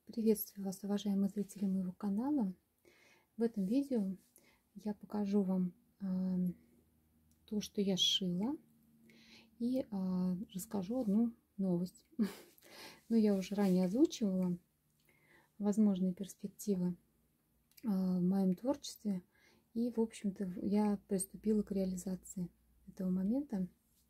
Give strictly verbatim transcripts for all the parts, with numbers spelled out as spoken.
Приветствую вас, уважаемые зрители моего канала. В этом видео я покажу вам э, то, что я сшила, и э, расскажу одну новость. Но я уже ранее озвучивала возможные перспективы э, в моем творчестве, и, в общем-то, я приступила к реализации этого момента.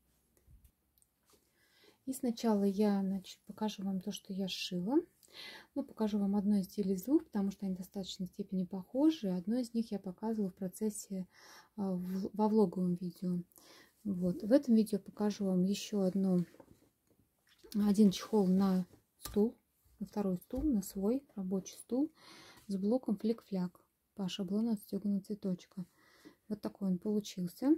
И сначала я значит, покажу вам то, что я сшила. Ну, покажу вам одно изделие из двух, потому что они в достаточной степени похожи. Одно из них я показывала в процессе во влоговом видео. Вот. В этом видео покажу вам еще одно, один чехол на стул, на второй стул, на свой рабочий стул с блоком флик-фляк по шаблону отстегнутого цветочка. Вот такой он получился.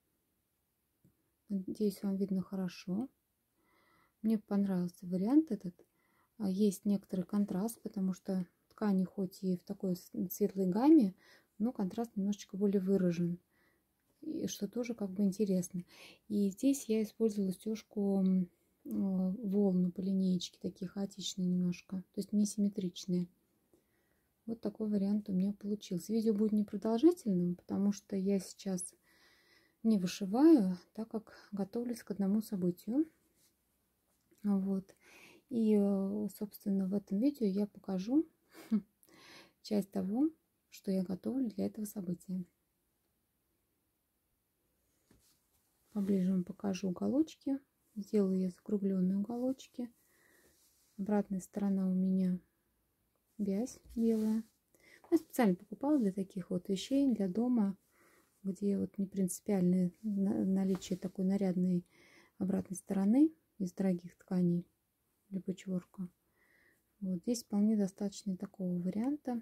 Надеюсь, вам видно хорошо. Мне понравился вариант этот. Есть некоторый контраст, потому что ткани хоть и в такой светлой гамме, но контраст немножечко более выражен, и что тоже как бы интересно. И здесь я использовала стежку волны по линеечке, такие хаотичные немножко, то есть несимметричные. Вот такой вариант у меня получился. Видео будет непродолжительным, потому что я сейчас не вышиваю, так как готовлюсь к одному событию. Вот. И, собственно, в этом видео я покажу часть того, что я готовлю для этого события. Поближе вам покажу уголочки. Сделаю я закругленные уголочки. Обратная сторона у меня вязь белая. Я специально покупала для таких вот вещей, для дома, где вот не принципиальное наличие такой нарядной обратной стороны из дорогих тканей для пэтчворка. Вот здесь вполне достаточно такого варианта.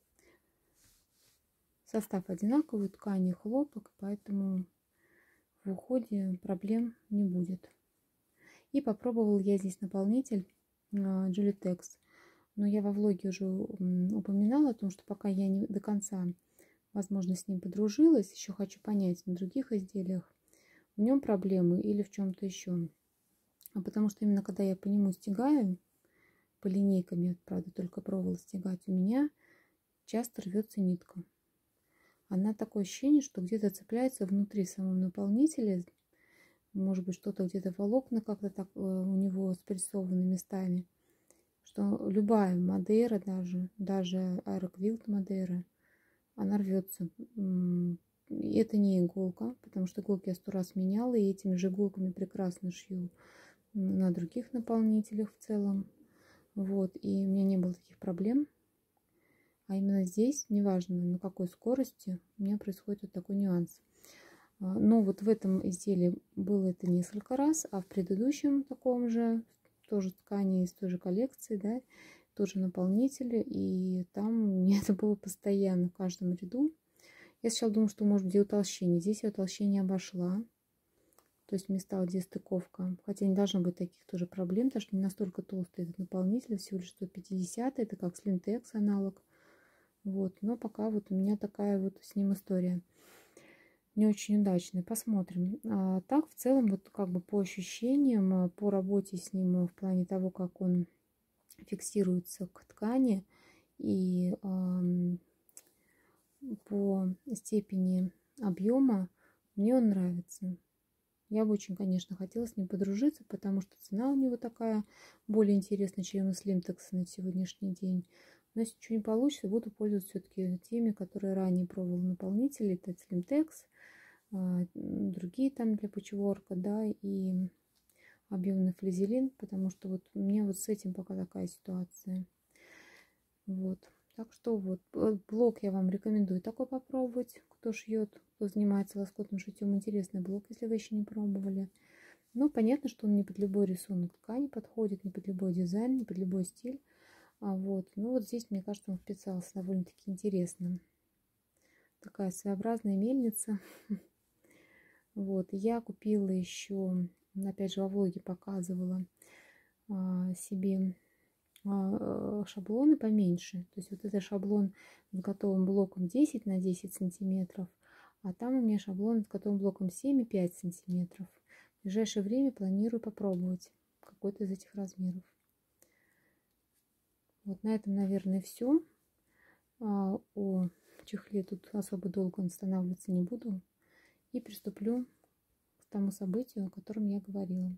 Состав одинаковый, ткани хлопок, поэтому в уходе проблем не будет. И попробовал я здесь наполнитель Джулитекс. Но я во влоге уже упоминала о том, что пока я не до конца, возможно, с ним подружилась, еще хочу понять на других изделиях, в нем проблемы или в чем-то еще. А потому что именно когда я по нему стягаю, по линейкам, я, правда, только пробовала стягать, у меня часто рвется нитка. Она такое ощущение, что где-то цепляется внутри самого наполнителя. Может быть, что-то где-то волокна как-то так у него спрессованы местами. Что любая Мадейра, даже, даже аэроквилт Мадейра, она рвется. И это не иголка, потому что иголки я сто раз меняла, и этими же иголками прекрасно шью на других наполнителях в целом. Вот, и у меня не было таких проблем. А именно здесь, неважно на какой скорости, у меня происходит вот такой нюанс. Но вот в этом изделии было это несколько раз, а в предыдущем таком же, тоже ткани из той же коллекции, да, тоже наполнители, и там у меня это было постоянно в каждом ряду. Я сначала думала, что может быть утолщение. Здесь я утолщение обошла. То есть места, где стыковка. Хотя не должно быть таких тоже проблем, потому что не настолько толстый этот наполнитель, всего лишь сто пятьдесят, это как Slimtex аналог. Вот, но пока вот у меня такая вот с ним история. Не очень удачная. Посмотрим. А так, в целом, вот как бы по ощущениям, по работе с ним, в плане того, как он фиксируется к ткани и э, по степени объема, мне он нравится. Я бы очень, конечно, хотела с ним подружиться, потому что цена у него такая более интересная, чем у Slimtex на сегодняшний день. Но если ничего не получится, буду пользоваться все-таки теми, которые ранее пробовала наполнители. Это Slimtex, другие там для патчворка, да, и объемный флизелин, потому что вот у меня вот с этим пока такая ситуация. Вот. Так что вот блок я вам рекомендую такой попробовать, кто шьет, кто занимается лоскутным шитьем. Интересный блок, если вы еще не пробовали. Но понятно, что он не под любой рисунок ткани подходит, не под любой дизайн, не под любой стиль. А вот, ну вот здесь, мне кажется, он вписался довольно-таки интересно. Такая своеобразная мельница. Вот, я купила еще, опять же, во влоге показывала себе шаблоны поменьше. То есть вот это шаблон с готовым блоком десять на десять сантиметров, а там у меня шаблон с готовым блоком семь и пять сантиметров. В ближайшее время планирую попробовать какой-то из этих размеров. Вот на этом, наверное, все. О чехле тут особо долго останавливаться не буду. И приступлю к тому событию, о котором я говорила.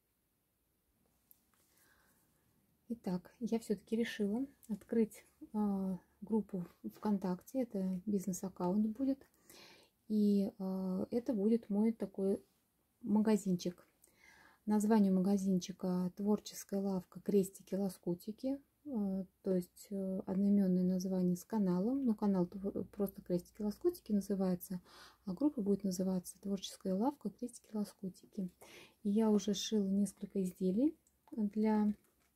Итак, я все-таки решила открыть а, группу ВКонтакте. Это бизнес-аккаунт будет. И а, это будет мой такой магазинчик. Название магазинчика «Творческая лавка. Крестики-лоскутики». То есть одноименное название с каналом. Но канал просто «Крестики-лоскутики» называется, а группа будет называться «Творческая лавка. Крестики-лоскутики». И я уже шила несколько изделий для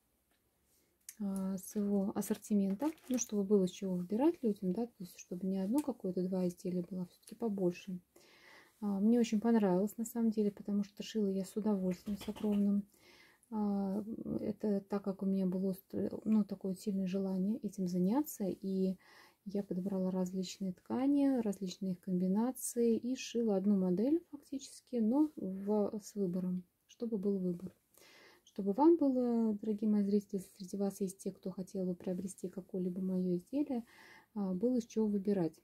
своего ассортимента, ну, чтобы было с чего выбирать людям, да, то есть чтобы не одно какое-то, два изделия было, все-таки побольше. Мне очень понравилось, на самом деле, потому что шила я с удовольствием, с огромным. Это так как у меня было, ну, такое сильное желание этим заняться, и я подобрала различные ткани, различные их комбинации и шила одну модель фактически, но в, с выбором, чтобы был выбор. Чтобы вам было, дорогие мои зрители, среди вас есть те, кто хотел бы приобрести какое-либо мое изделие, было из чего выбирать.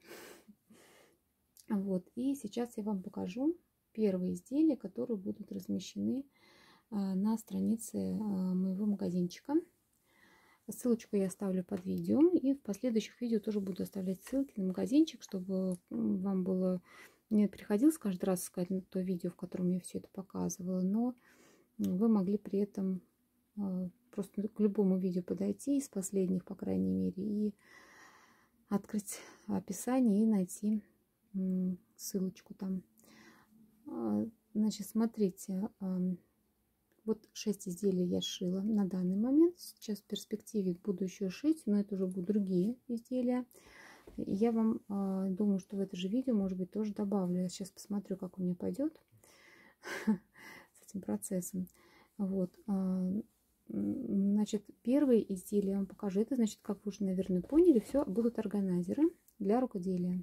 Вот, и сейчас я вам покажу первые изделия, которые будут размещены на странице моего магазинчика. Ссылочку я оставлю под видео, и в последующих видео тоже буду оставлять ссылки на магазинчик, чтобы вам было не приходилось каждый раз искать то видео, в котором я все это показывала, но вы могли при этом просто к любому видео подойти, из последних, по крайней мере, и открыть описание и найти ссылочку там. Значит, смотрите, вот шесть изделий я шила на данный момент. Сейчас в перспективе буду еще шить, но это уже будут другие изделия. И я вам думаю, что в это же видео, может быть, тоже добавлю. Я сейчас посмотрю, как у меня пойдет с этим процессом. Вот. Значит, первые изделия я вам покажу. Это, значит, как вы уже, наверное, поняли, все будут органайзеры для рукоделия.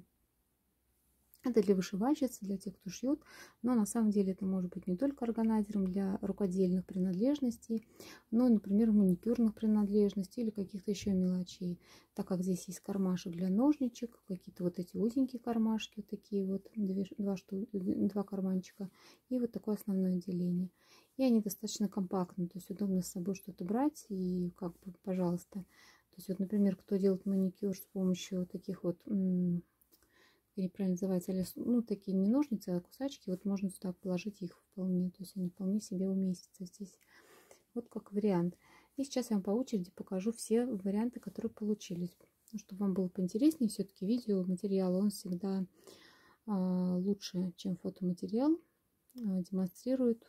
Это для вышивальщиц, для тех, кто шьет, но на самом деле это может быть не только органайзером для рукодельных принадлежностей, но, например, маникюрных принадлежностей или каких-то еще мелочей, так как здесь есть кармашек для ножничек, какие-то вот эти узенькие кармашки, вот такие вот, две, два, шту, два карманчика и вот такое основное отделение. И они достаточно компактны, то есть удобно с собой что-то брать и как бы, пожалуйста. То есть вот, например, кто делает маникюр с помощью таких вот... неправильно называется, ну, такие не ножницы, а кусачки, вот можно сюда положить их вполне, то есть они вполне себе уместятся здесь. Вот как вариант. И сейчас я вам по очереди покажу все варианты, которые получились. Чтобы вам было поинтереснее, все-таки видеоматериал, он всегда а, лучше, чем фотоматериал, а, демонстрирует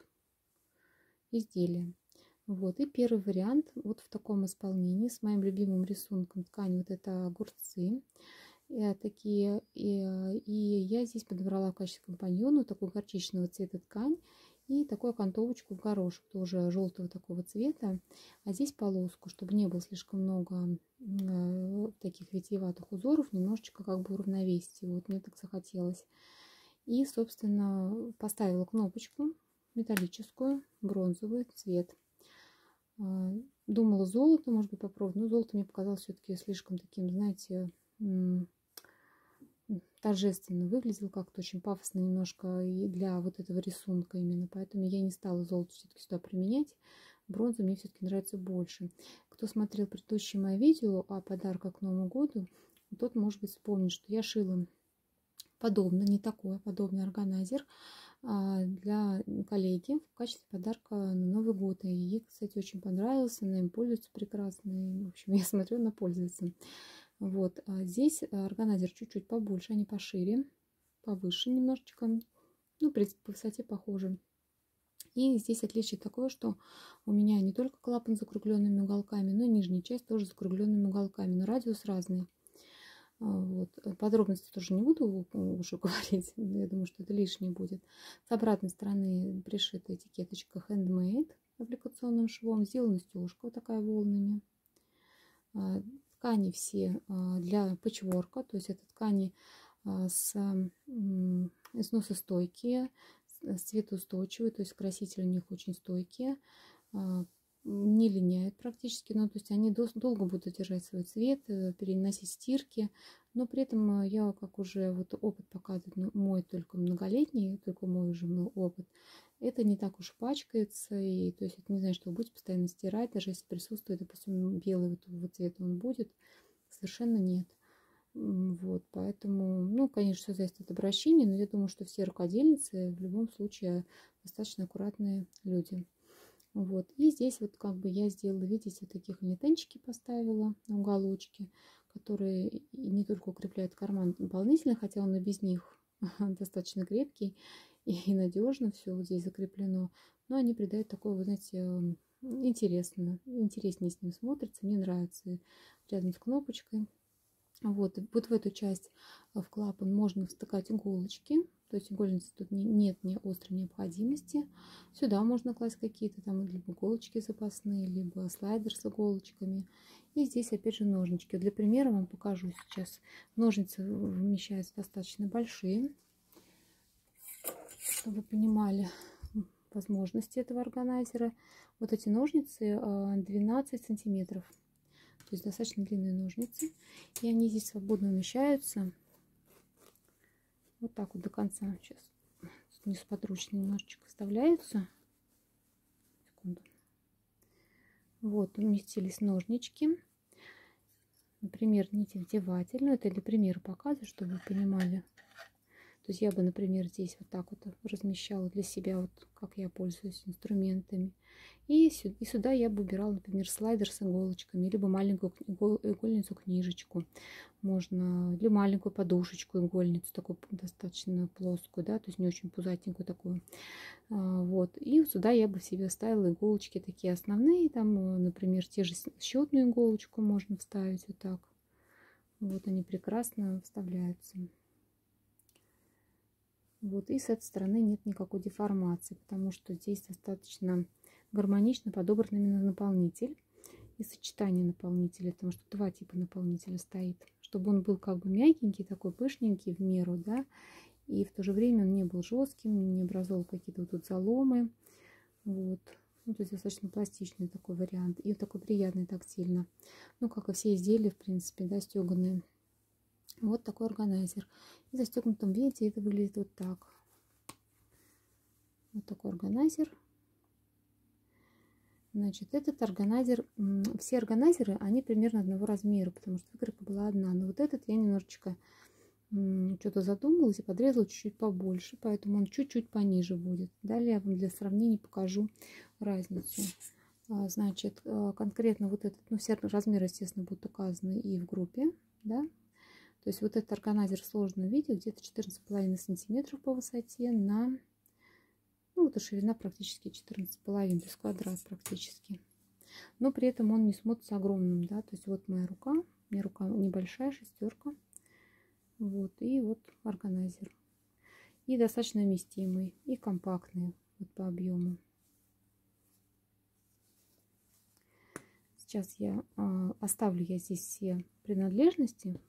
изделие. Вот, и первый вариант вот в таком исполнении с моим любимым рисунком ткани, вот это огурцы. Такие, и, и я здесь подобрала в качестве компаньона такую горчичного цвета ткань и такую окантовочку в горошек, тоже желтого такого цвета, а здесь полоску, чтобы не было слишком много э, таких витиеватых узоров, немножечко как бы уравновесить, вот мне так захотелось. И, собственно, поставила кнопочку металлическую, бронзовый цвет. Думала золото, может быть, попробовать, но золото мне показалось все-таки слишком таким, знаете, торжественно выглядел, как-то очень пафосно немножко и для вот этого рисунка именно, поэтому я не стала золото все-таки сюда применять. Бронза мне все-таки нравится больше. Кто смотрел предыдущее мое видео о подарках к Новому году, тот, может быть, вспомнит, что я шила подобно, не такой, а подобный органайзер для коллеги в качестве подарка на Новый год. И ей, кстати, очень понравился, она им пользуется прекрасно. И, в общем, я смотрю, она пользуется. Вот, а здесь органайзер чуть-чуть побольше, а не пошире, повыше немножечко, ну, в принципе, по высоте похоже. И здесь отличие такое, что у меня не только клапан с закругленными уголками, но и нижняя часть тоже с закругленными уголками, но радиус разный. Вот. Подробности тоже не буду уже говорить, я думаю, что это лишнее будет. С обратной стороны пришита этикеточка handmade аппликационным швом, сделана стежка вот такая волнами. Ткани все для пэтчворка, то есть это ткани с износостойкие, цветоустойчивые, то есть красители у них очень стойкие. не линяют практически, ну, то есть они дол долго будут держать свой цвет, переносить стирки, но при этом я, как уже вот опыт показывает, ну, мой только многолетний, только мой уже был опыт, это не так уж пачкается, и то есть это не знаю, что вы будете постоянно стирать, даже если присутствует, допустим, белый вот, вот цвет он будет, совершенно нет. Вот, поэтому, ну, конечно, все зависит от обращения, но я думаю, что все рукодельницы в любом случае достаточно аккуратные люди. Вот, и здесь вот как бы я сделала, видите, таких лентенчики поставила на уголочке, которые не только укрепляют карман дополнительно, хотя он и без них достаточно крепкий и надежно все вот здесь закреплено, но они придают такое, вы знаете, интересно, интереснее с ним смотрится, мне нравится рядом с кнопочкой. Вот, вот в эту часть в клапан можно втыкать иголочки, то есть игольницы тут не, нет не острой необходимости. Сюда можно класть какие-то там либо иголочки запасные, либо слайдер с иголочками. И здесь опять же ножнички. Для примера вам покажу сейчас. Ножницы вмещаются достаточно большие, чтобы вы понимали возможности этого органайзера. Вот эти ножницы двенадцать сантиметров. То есть достаточно длинные ножницы. И они здесь свободно умещаются. Вот так вот до конца. Сейчас несподручно немножечко вставляются. Секунду. Вот уместились ножнички. Например, нитевдеватель. Ну, это для примера показываю, чтобы вы понимали. То есть я бы, например, здесь вот так вот размещала для себя, вот как я пользуюсь инструментами. И сюда, и сюда я бы убирала, например, слайдер с иголочками, либо маленькую игольницу книжечку. Можно, или маленькую подушечку игольницу, такую достаточно плоскую, да, то есть не очень пузатенькую такую. Вот. И сюда я бы себе вставила иголочки такие основные, там, например, те же счетную иголочку можно вставить вот так. Вот они прекрасно вставляются. Вот, и с этой стороны нет никакой деформации, потому что здесь достаточно гармонично подобран именно наполнитель и сочетание наполнителя, потому что два типа наполнителя стоит, чтобы он был как бы мягенький, такой пышненький в меру, да, и в то же время он не был жестким, не образовал какие-то вот тут заломы, вот, ну, то есть достаточно пластичный такой вариант и такой приятный тактильно, ну, как и все изделия, в принципе, да, стеганые. Вот такой органайзер. В застегнутом виде это выглядит вот так. Вот такой органайзер. Значит, этот органайзер, все органайзеры, они примерно одного размера, потому что выкройка была одна. Но вот этот я немножечко что-то задумалась и подрезала чуть-чуть побольше, поэтому он чуть-чуть пониже будет. Далее я вам для сравнения покажу разницу. Значит, конкретно вот этот, ну, все размеры, естественно, будут указаны и в группе, да. То есть вот этот органайзер в сложном виде где-то четырнадцать с половиной сантиметров по высоте на, ну, вот ширина практически четырнадцать с половиной, то есть квадрат практически. Но при этом он не смотрится огромным, да, то есть вот моя рука, у меня рука небольшая, шестерка, вот, и вот органайзер. И достаточно вместимый, и компактный вот по объему. Сейчас я а, оставлю я здесь все принадлежности.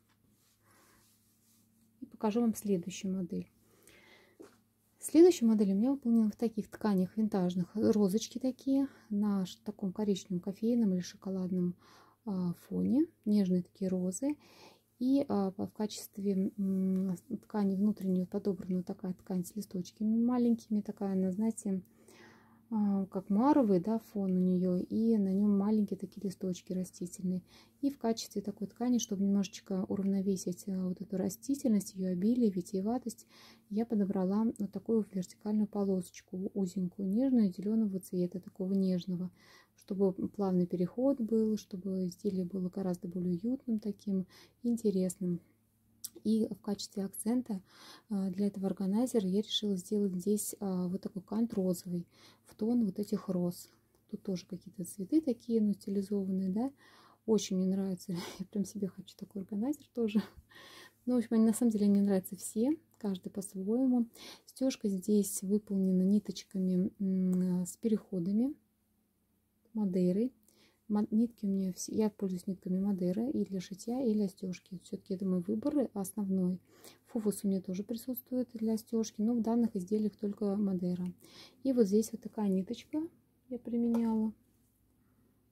Покажу вам следующую модель. Следующая модель у меня выполнена в таких тканях винтажных. Розочки такие на таком коричневом кофейном или шоколадном а, фоне. Нежные такие розы. И а, в качестве м, ткани внутреннего подобрана такая ткань с листочками маленькими. Такая, она, знаете, а, как маровый, да, фон у нее. И на нем маленькие такие листочки растительные. И в качестве такой ткани, чтобы немножечко уравновесить вот эту растительность, ее обилие, витиеватость, я подобрала вот такую вертикальную полосочку, узенькую, нежную, зеленого цвета, такого нежного, чтобы плавный переход был, чтобы изделие было гораздо более уютным, таким интересным. И в качестве акцента для этого органайзера я решила сделать здесь вот такой кант розовый в тон вот этих роз. Тут тоже какие-то цветы такие, ну, стилизованные, да. Очень мне нравится. Я прям себе хочу такой органайзер тоже. Ну, в общем, они на самом деле мне нравятся все, каждый по-своему. Стежка здесь выполнена ниточками с переходами, Мадейрой. Нитки у меня все, я пользуюсь нитками Мадейра и для шитья, и для стежки. Все-таки это мой выбор основной. Фуфус у меня тоже присутствует для стежки, но в данных изделиях только Мадейра. И вот здесь вот такая ниточка я применяла.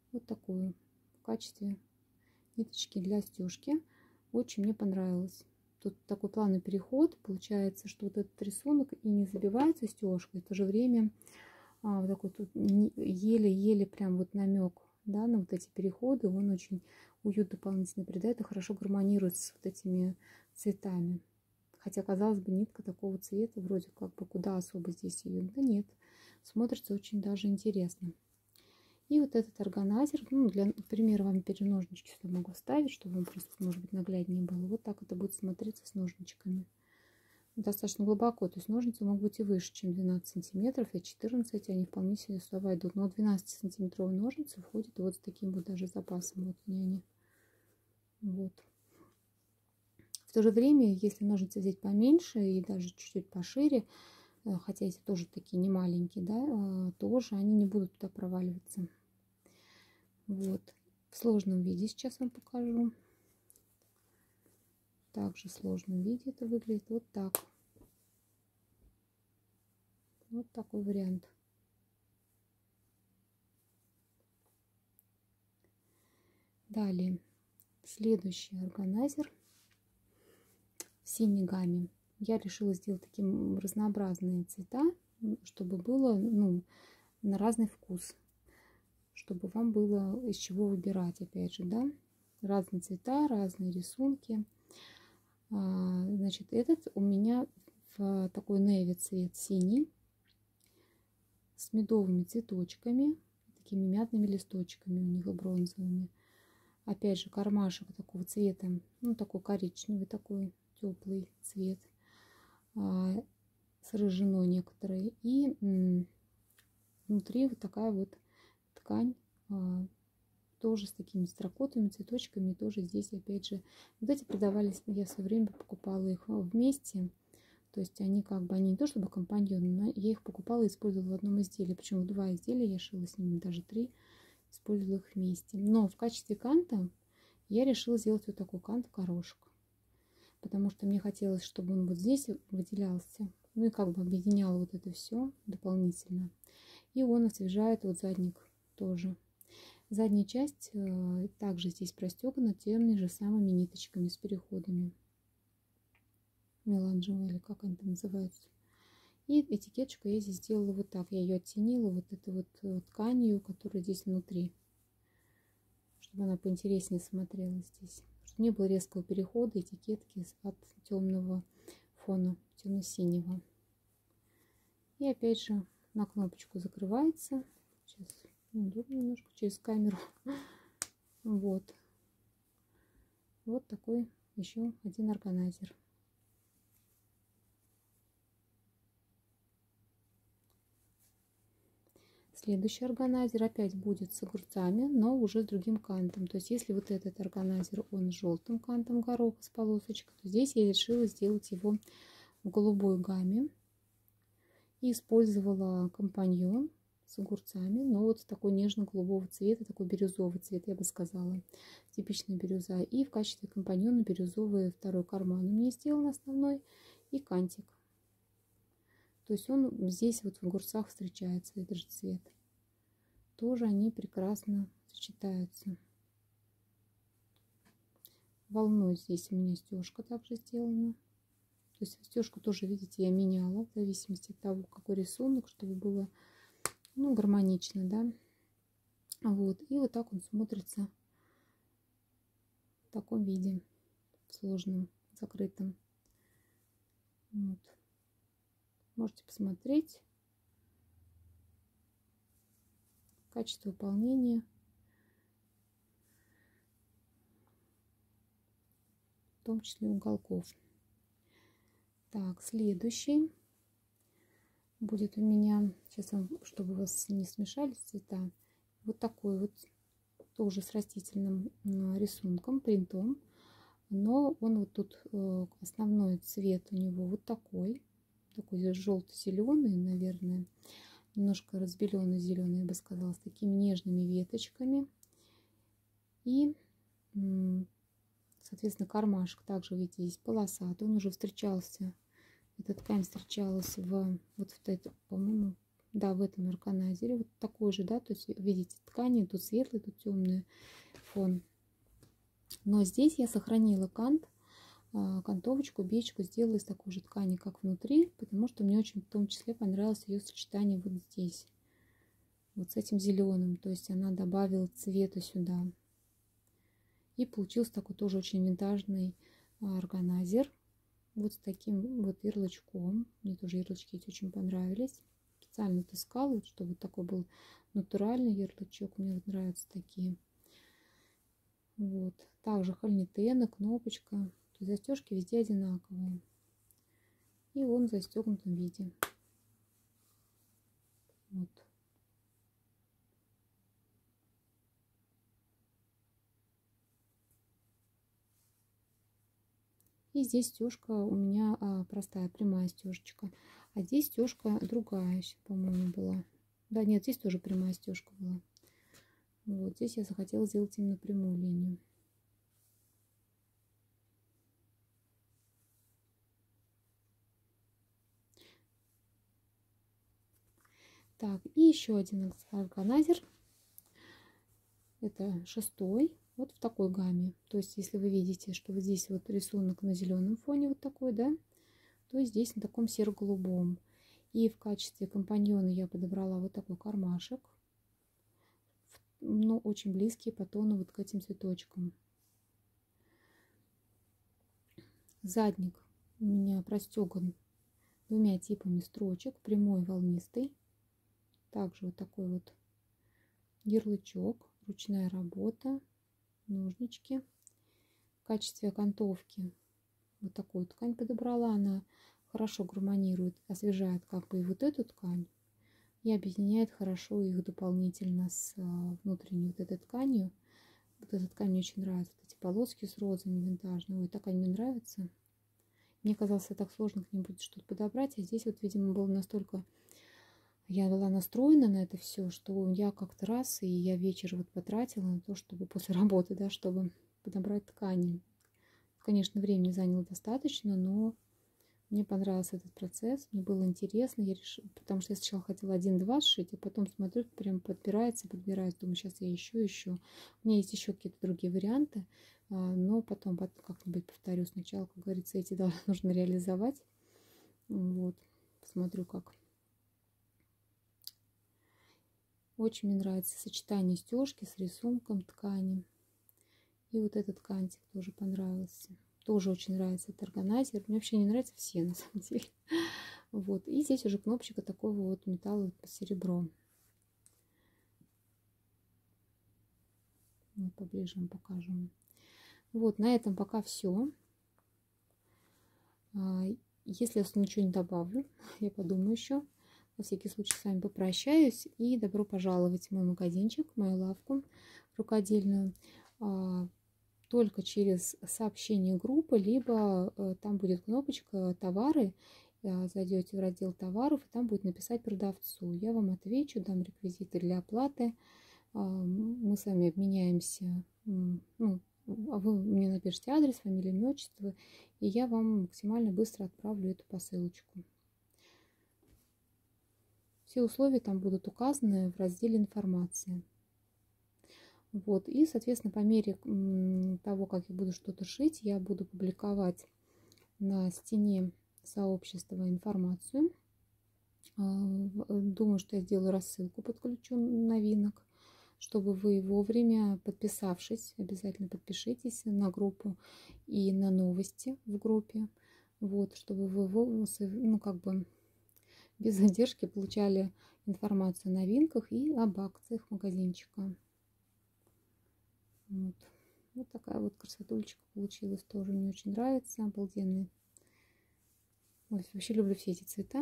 Вот такую в качестве ниточки для стежки. Очень мне понравилось. Тут такой плавный переход. Получается, что вот этот рисунок и не забивается стежкой. В то же время а, вот такой тут еле-еле прям вот намек, да, на вот эти переходы. Он очень уют дополнительно придает и хорошо гармонирует с вот этими цветами. Хотя, казалось бы, нитка такого цвета, вроде как бы куда особо здесь ее. Да нет, смотрится очень даже интересно. И вот этот органайзер, ну, для примера вам опять же ножнички сюда могу вставить, чтобы вам просто, может быть, нагляднее было. Вот так это будет смотреться с ножничками. Достаточно глубоко, то есть ножницы могут быть и выше, чем двенадцать сантиметров, и четырнадцать, они вполне себе сюда войдут. Но двенадцатисантиметровые ножницы входят вот с таким вот даже запасом. Вот они. Вот. В то же время, если ножницы взять поменьше и даже чуть-чуть пошире, хотя эти тоже такие не маленькие, да, тоже они не будут туда проваливаться. Вот. В сложном виде сейчас вам покажу. Также в сложном виде это выглядит вот так. Вот такой вариант. Далее. Следующий органайзер в синей гамме. Я решила сделать такие разнообразные цвета, чтобы было, ну, на разный вкус. Чтобы вам было из чего выбирать, опять же, да. Разные цвета, разные рисунки. Значит, этот у меня в такой navy цвет синий, с медовыми цветочками, такими мятными листочками у них бронзовыми. Опять же, кармашек такого цвета, ну, такой коричневый, такой теплый цвет, с рыжиной некоторые. И внутри вот такая вот ткань, тоже с такими строкотами, цветочками. Тоже здесь, опять же, вот эти продавались, я в свое время покупала их вместе. То есть они как бы, они не то чтобы компаньоны, но я их покупала и использовала в одном изделии. Причем два изделия я шила с ними, даже три, использовала их вместе. Но в качестве канта я решила сделать вот такой кант-горошек. Потому что мне хотелось, чтобы он вот здесь выделялся. Ну и как бы объединял вот это все дополнительно. И он освежает вот задник тоже. Задняя часть э, также здесь простегана теми же самыми ниточками с переходами. Меланжевая, или как они там называются. И этикеточку я здесь сделала вот так. Я ее оттенила вот этой вот тканью, которая здесь внутри. Чтобы она поинтереснее смотрелась здесь. Чтобы не было резкого перехода этикетки от темного фона, темно-синего. И опять же на кнопочку закрывается. Сейчас неудобно немножко через камеру. Вот. Вот такой еще один органайзер. Следующий органайзер опять будет с огурцами, но уже с другим кантом. То есть если вот этот органайзер, он с желтым кантом гороха с полосочкой, то здесь я решила сделать его в голубой гамме. И использовала компаньон с огурцами, но вот такой нежно-голубого цвета, такой бирюзовый цвет, я бы сказала. Типичная бирюза. И в качестве компаньона бирюзовый второй карман у меня сделан основной и кантик. То есть он здесь вот в огурцах встречается, этот же цвет. Тоже они прекрасно сочетаются. Волной здесь у меня стежка также сделана. То есть стежку тоже, видите, я меняла в зависимости от того, какой рисунок, чтобы было, ну, гармонично, да. Вот. И вот так он смотрится в таком виде, сложном, закрытом. Вот. Можете посмотреть качество выполнения. В том числе уголков. Так, следующий будет у меня, сейчас вам, чтобы у вас не смешались цвета, вот такой вот, тоже с растительным рисунком, принтом. Но он вот тут, основной цвет у него вот такой. Такой желто-зеленый, наверное. Немножко разбеленный зеленый, я бы сказала, с такими нежными веточками. И, соответственно, кармашек также, видите, здесь полосатый. Он уже встречался, эта ткань встречалась в, вот в этой, по-моему, да, в этом органайзере. Вот такой же, да, то есть видите, ткани, тут светлый, тут темный фон. Но здесь я сохранила кант, кантовочку, бичку сделала из такой же ткани, как внутри, потому что мне очень в том числе понравилось ее сочетание вот здесь, вот с этим зеленым, то есть она добавила цвета сюда. И получился такой тоже очень винтажный органайзер. Вот с таким вот ярлычком. Мне тоже ярлычки эти очень понравились. Специально отыскала, чтобы такой был натуральный ярлычок. Мне вот нравятся такие. Вот. Также хольнитена, кнопочка. То есть застежки везде одинаковые. И он в застегнутом виде. Вот. И здесь стежка у меня а, простая, прямая стежечка. А здесь стежка другая, по-моему, была. Да, нет, здесь тоже прямая стежка была. Вот здесь я захотела сделать именно прямую линию. Так, и еще один органайзер. Это шестой. Вот в такой гамме. То есть, если вы видите, что вот здесь вот рисунок на зеленом фоне вот такой, да, то здесь на таком серо-голубом. И в качестве компаньона я подобрала вот такой кармашек. Но очень близкий по тону вот к этим цветочкам. Задник у меня простеган двумя типами строчек. Прямой, волнистый. Также вот такой вот ярлычок. Ручная работа. Ножнички. В качестве окантовки вот такую ткань подобрала. Она хорошо гармонирует, освежает как бы и вот эту ткань. И объединяет хорошо их дополнительно с внутренней вот этой тканью. Вот эта ткань мне очень нравится. Вот эти полоски с розами винтажные. Ой, так они мне нравятся. Мне казалось, так сложно к ним будет что-то подобрать. А здесь вот, видимо, было настолько... Я была настроена на это все, что я как-то раз, и я вечер вот потратила на то, чтобы после работы, да, чтобы подобрать ткани. Конечно, времени заняло достаточно, но мне понравился этот процесс, мне было интересно, я решила, потому что я сначала хотела один-два сшить, а потом смотрю, прям подбирается, подбирается, думаю, сейчас я еще, еще. У меня есть еще какие-то другие варианты, но потом как-нибудь повторю сначала, как говорится, эти да, нужно реализовать. Вот, посмотрю, как. Очень мне нравится сочетание стежки с рисунком ткани. И вот этот кантик тоже понравился. Тоже очень нравится этот органайзер. Мне вообще не нравятся все, на самом деле. Вот. И здесь уже кнопочка такого вот металла под серебро. Вот поближе вам покажу. Вот, на этом пока все. Если я ничего не добавлю, я подумаю еще. На всякий случай с вами попрощаюсь. И добро пожаловать в мой магазинчик, в мою лавку рукодельную. Только через сообщение группы, либо там будет кнопочка «Товары». Зайдете в раздел «Товаров», и там будет написать продавцу. Я вам отвечу, дам реквизиты для оплаты. Мы с вами обменяемся. Ну, вы мне напишите адрес, фамилию, имя, отчество, и я вам максимально быстро отправлю эту посылочку. Все условия там будут указаны в разделе «Информация». Вот, и, соответственно, по мере того, как я буду что-то шить, я буду публиковать на стене сообщества информацию. Думаю, что я сделаю рассылку, подключу новинок, чтобы вы вовремя, подписавшись, обязательно подпишитесь на группу и на новости в группе, вот, чтобы вы, ну, как бы без задержки получали информацию о новинках и об акциях магазинчика. Вот. Вот такая вот красотульчика получилась. Тоже мне очень нравится. Обалденный. Ой, вообще люблю все эти цвета.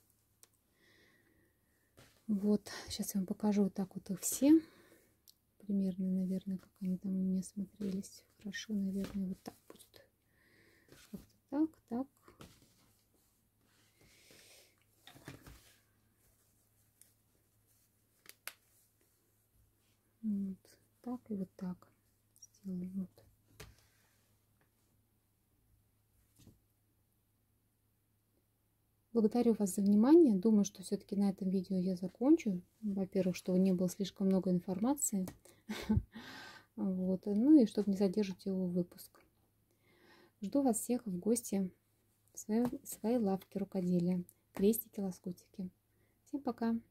Вот. Сейчас я вам покажу вот так вот их все. Примерно, наверное, как они там у меня смотрелись. Хорошо, наверное, вот так будет. Как-то так, так. Вот так и вот так. Сделаем вот. Благодарю вас за внимание. Думаю, что все-таки на этом видео я закончу. Во-первых, чтобы не было слишком много информации. Вот. Ну и чтобы не задержать его выпуск. Жду вас всех в гости в своей, в своей лавке рукоделия. Крестики, лоскутики. Всем пока!